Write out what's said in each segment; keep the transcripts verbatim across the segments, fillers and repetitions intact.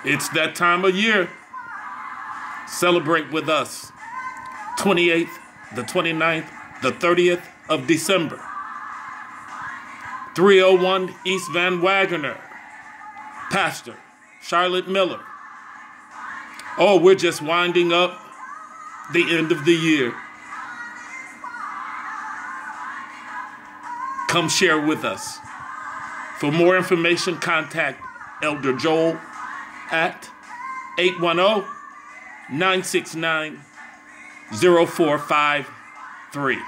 It's that time of year. Celebrate with us. twenty-eighth, the twenty-ninth, the thirtieth of December. three oh one East Van Wagoner. Pastor Charlotte Miller. Oh, we're just winding up the end of the year. Come share with us. For more information, contact Elder Joel at eight one zero, nine six nine, zero four five three.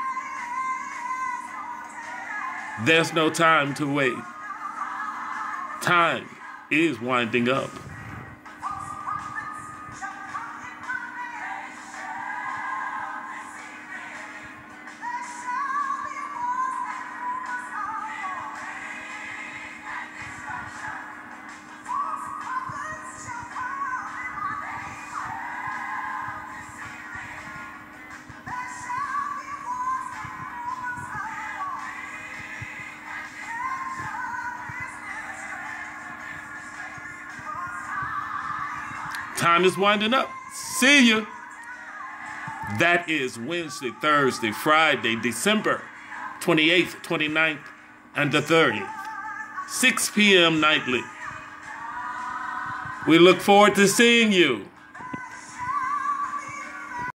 There's no time to wait. Time is winding up. Time is winding up. See you. That is Wednesday, Thursday, Friday, December twenty-eighth, twenty-ninth, and the thirtieth. six p m nightly. We look forward to seeing you.